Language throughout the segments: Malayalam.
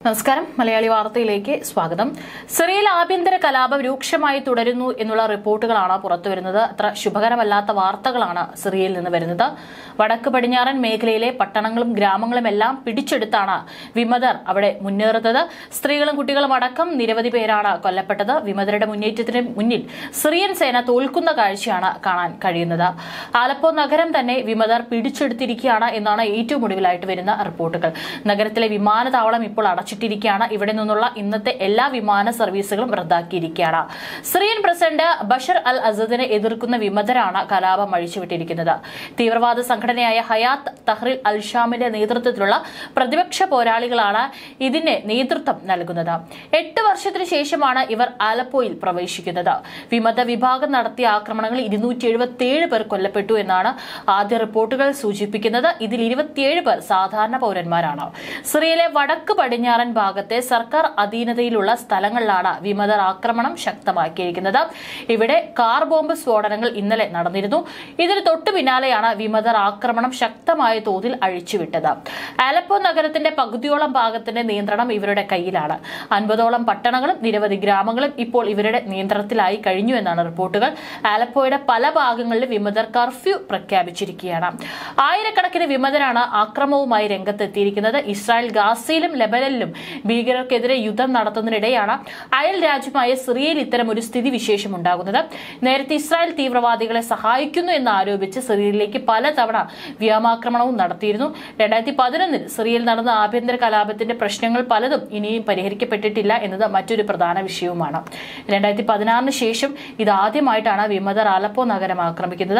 നമസ്കാരം മലയാളി വാർത്തയിലേക്ക് സ്വാഗതം. സിറിയയിൽ ആഭ്യന്തര കലാപം രൂക്ഷമായി തുടരുന്നു എന്നുള്ള റിപ്പോർട്ടുകളാണ് പുറത്തുവരുന്നത്. അത്ര ശുഭകരമല്ലാത്ത വാർത്തകളാണ് സിറിയയിൽ നിന്ന് വരുന്നത്. വടക്ക് പടിഞ്ഞാറൻ മേഖലയിലെ പട്ടണങ്ങളും ഗ്രാമങ്ങളും എല്ലാം പിടിച്ചെടുത്താണ് വിമതർ അവിടെ മുന്നേറുന്നത്. സ്ത്രീകളും കുട്ടികളും അടക്കം നിരവധി പേരാണ് കൊല്ലപ്പെട്ടത്. വിമതരുടെ മുന്നേറ്റത്തിന് മുന്നിൽ സിറിയൻ സേന തോൽക്കുന്ന കാഴ്ചയാണ് കാണാൻ കഴിയുന്നത്. ആലപ്പോ നഗരം തന്നെ വിമതർ പിടിച്ചെടുത്തിരിക്കുകയാണ് എന്നാണ് ഏറ്റവും ഒടുവിലായിട്ട് വരുന്ന റിപ്പോർട്ടുകൾ. നഗരത്തിലെ വിമാനത്താവളം ഇപ്പോൾ അടച്ചിട്ടിരിക്കുകയാണ്. ഇവിടെ നിന്നുള്ള ഇന്നത്തെ എല്ലാ വിമാന സർവീസുകളും റദ്ദാക്കിയിരിക്കുകയാണ്. സിറിയൻ പ്രസിഡന്റ് ബഷർ അൽ അസദിനെ എതിർക്കുന്ന വിമതരാണ് കലാപം അഴിച്ചുവിട്ടിരിക്കുന്നത്. തീവ്രവാദ സംഘടനയായ ഹയാത്ത് തഹ്രീർ അൽ ഷാമിന്റെ നേതൃത്വത്തിലുള്ള പ്രതിപക്ഷ പോരാളികളാണ് ഇതിന് നേതൃത്വം നൽകുന്നത്. 8 വർഷത്തിനു ശേഷമാണ് ഇവർ ആലപ്പോയിൽ പ്രവേശിക്കുന്നത്. വിമത വിഭാഗം നടത്തിയ ആക്രമണങ്ങളിൽ 277 പേർ കൊല്ലപ്പെട്ടു എന്നാണ് ആദ്യ റിപ്പോർട്ടുകൾ സൂചിപ്പിക്കുന്നത്. ഇതിൽ 27 പേർ സാധാരണ പൗരന്മാരാണ്. സിറിയയിലെ വടക്ക് പടിഞ്ഞാറൻ ഭാഗത്തെ സർക്കാർ അധീനതയിലുള്ള സ്ഥലങ്ങളിലാണ് വിമതർ ആക്രമണം ശക്തമാക്കിയിരിക്കുന്നത്. ഇവിടെ കാർ ബോംബ് സ്ഫോടനങ്ങൾ ഇന്നലെ നടന്നിരുന്നു. ഇതിന് തൊട്ടു പിന്നാലെയാണ് വിമതർ ആക്രമണം ശക്തമായ തോതിൽ അഴിച്ചുവിട്ടത്. ആലപ്പോ നഗരത്തിന്റെ പകുതിയോളം ഭാഗത്തിന്റെ നിയന്ത്രണം ഇവരുടെ കയ്യിലാണ്. 50ഓളം പട്ടണങ്ങളും നിരവധി ഗ്രാമങ്ങളും ഇപ്പോൾ ഇവരുടെ നിയന്ത്രണത്തിലായി കഴിഞ്ഞു എന്നാണ് റിപ്പോർട്ടുകൾ. ആലപ്പോയുടെ പല ഭാഗങ്ങളിലും വിമതർ കർഫ്യൂ പ്രഖ്യാപിച്ചിരിക്കുകയാണ്. ആയിരക്കണക്കിന് വിമതരാണ് ആക്രമണവുമായി രംഗത്തെത്തിയിരിക്കുന്നത്. ഇസ്രായേൽ ഗാസയിലും ലെബനനിലും ഭീകരർക്കെതിരെ യുദ്ധം നടത്തുന്നതിനിടെയാണ് അയൽ രാജ്യമായ സിറിയയിൽ ഇത്തരം ഒരു സ്ഥിതിവിശേഷം ഉണ്ടാകുന്നത്. നേരത്തെ ഇസ്രായേൽ തീവ്രവാദികളെ സഹായിക്കുന്നു എന്ന് ആരോപിച്ച് സിറിയയിലേക്ക് പലതവണ വ്യോമാക്രമണവും നടത്തിയിരുന്നു. 2011 സിറിയയിൽ നടന്ന ആഭ്യന്തര കലാപത്തിന്റെ പ്രശ്നങ്ങൾ പലതും ഇനിയും പരിഹരിക്കപ്പെട്ടിട്ടില്ല എന്നത് മറ്റൊരു പ്രധാന വിഷയവുമാണ്. 2016 ശേഷം ഇതാദ്യമായിട്ടാണ് വിമതർ ആലപ്പോ നഗരം ആക്രമിക്കുന്നത്.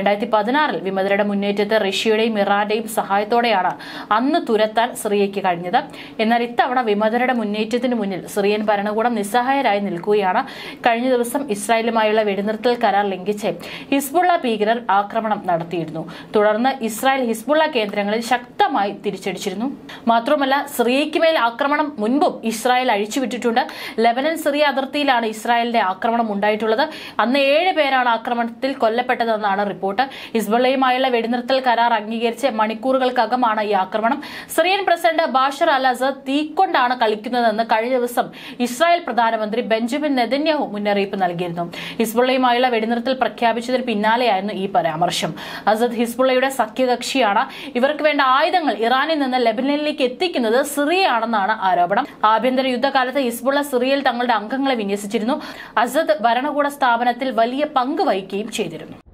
2016 വിമതരുടെ മുന്നേറ്റത്തെ റഷ്യയുടെയും ഇറാന്റെയും സഹായത്തോടെയാണ് അന്ന് തുരത്താൻ സിറിയയ്ക്ക് കഴിഞ്ഞത്. എന്നാൽ ഇത്തവണ വിമതരുടെ മുന്നേറ്റത്തിന് മുന്നിൽ സിറിയൻ ഭരണകൂടം നിസ്സഹായരായി നിൽക്കുകയാണ്. കഴിഞ്ഞ ദിവസം ഇസ്രായേലുമായുള്ള വെടിനിർത്തൽ കരാർ ലംഘിച്ച് ഹിസ്ബുള്ള ഭീകരർ ആക്രമണം നടത്തിയിരുന്നു. തുടർന്ന് ഇസ്രായേൽ ഹിസ്ബുള്ള കേന്ദ്രങ്ങളിൽ ശക്തമായി തിരിച്ചടിച്ചിരുന്നു. മാത്രമല്ല സിറിയയ്ക്ക് മേൽ ആക്രമണം മുൻപും ഇസ്രായേൽ അഴിച്ചുവിട്ടിട്ടുണ്ട്. ലെബനൻ സിറിയ അതിർത്തിയിലാണ് ഇസ്രായേലിന്റെ ആക്രമണം ഉണ്ടായിട്ടുള്ളത്. അന്ന് 7 പേരാണ് ആക്രമണത്തിൽ കൊല്ലപ്പെട്ടതെന്നാണ് റിപ്പോർട്ട്. ഹിസ്ബുള്ളയുമായുള്ള വെടിനിർത്തൽ കരാർ അംഗീകരിച്ച് മണിക്കൂറുകൾക്കകമാണ് ഈ ആക്രമണം. Syrian president Bashar al Assad തീക്കൊണ്ടാണ് കളിക്കുന്നതെന്ന് കഴിഞ്ഞ ദിവസം ഇസ്രായേൽ പ്രധാനമന്ത്രി ബെഞ്ചമിൻ നെതന്യാഹു മുന്നറിയിപ്പ് നൽകിയിരുന്നു. ഹിസ്ബുള്ളയുമായുള്ള വെടിനിർത്തൽ പ്രഖ്യാപിച്ചതിന് പിന്നാലെയായിരുന്നു ഈ പരാമർശം. അസദ് ഹിസ്ബുള്ളയുടെ സഖ്യകക്ഷിയാണ്. ഇവർക്ക് വേണ്ട ആയുധങ്ങൾ ഇറാനിൽ നിന്ന് ലെബനനിലേക്ക് എത്തിക്കുന്നത് സിറിയയാണെന്നാണ് ആരോപണം. ആഭ്യന്തര യുദ്ധകാലത്ത് ഹിസ്ബുള്ള സിറിയയിൽ തങ്ങളുടെ അംഗങ്ങളെ വിന്യസിച്ചിരുന്നു. അസദ് ഭരണകൂട സ്ഥാപനത്തിൽ വലിയ പങ്ക് വഹിക്കുകയും ചെയ്തിരുന്നു.